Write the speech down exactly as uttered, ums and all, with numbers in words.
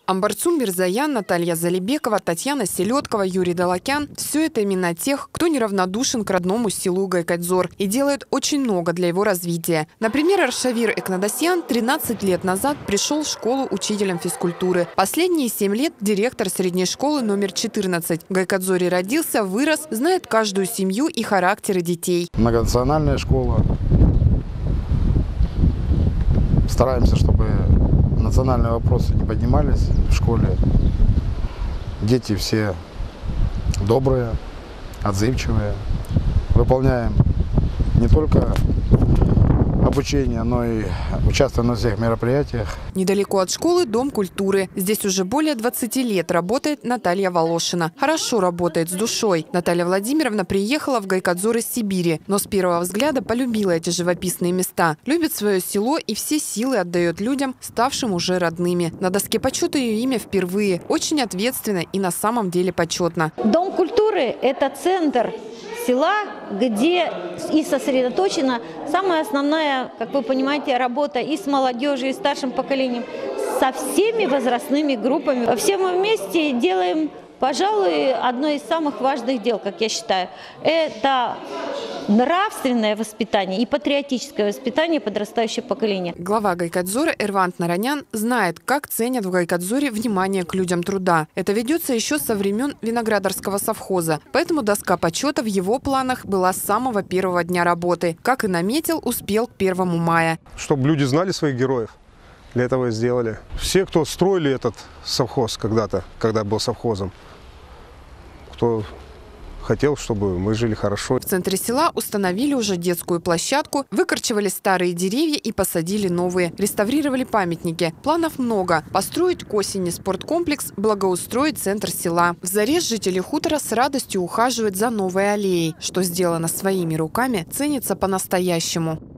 Амбарцун Мирзаян, Наталья Залибекова, Татьяна Селедкова, Юрий Долокян – все это имена тех, кто неравнодушен к родному селу Гайкадзор и делает очень много для его развития. Например, Аршавир Экнадасьян тринадцать лет назад пришел в школу учителем физкультуры. Последние семь лет директор средней школы номер четырнадцать. В Гайкадзоре родился, вырос, знает каждую семью и характеры детей. Многонациональная школа. Стараемся, чтобы национальные вопросы не поднимались в школе. Дети все добрые, отзывчивые. Выполняем не только обучение, но и участвуем на всех мероприятиях. Недалеко от школы дом культуры. Здесь уже более двадцати лет работает Наталья Волошина. Хорошо работает, с душой. Наталья Владимировна приехала в Гайкадзор из Сибири, но с первого взгляда полюбила эти живописные места. Любит свое село и все силы отдает людям, ставшим уже родными. На доске почета ее имя впервые. Очень ответственно и на самом деле почетно. Дом культуры – это центр села, где и сосредоточена самая основная, как вы понимаете, работа и с молодежью, и с старшим поколением, со всеми возрастными группами. Все мы вместе делаем, пожалуй, одно из самых важных дел, как я считаю. Это нравственное воспитание и патриотическое воспитание подрастающего поколения. Глава Гайкадзора Эрвант Наранян знает, как ценят в Гайкадзоре внимание к людям труда. Это ведется еще со времен Виноградарского совхоза. Поэтому доска почета в его планах была с самого первого дня работы. Как и наметил, успел к первому мая. Чтобы люди знали своих героев, для этого и сделали. Все, кто строили этот совхоз когда-то, когда был совхозом, кто хотел, чтобы мы жили хорошо. В центре села установили уже детскую площадку, выкорчевали старые деревья и посадили новые. Реставрировали памятники. Планов много. Построить к осени спорткомплекс, благоустроить центр села. В заре жители хутора с радостью ухаживают за новой аллеей. Что сделано своими руками, ценится по-настоящему.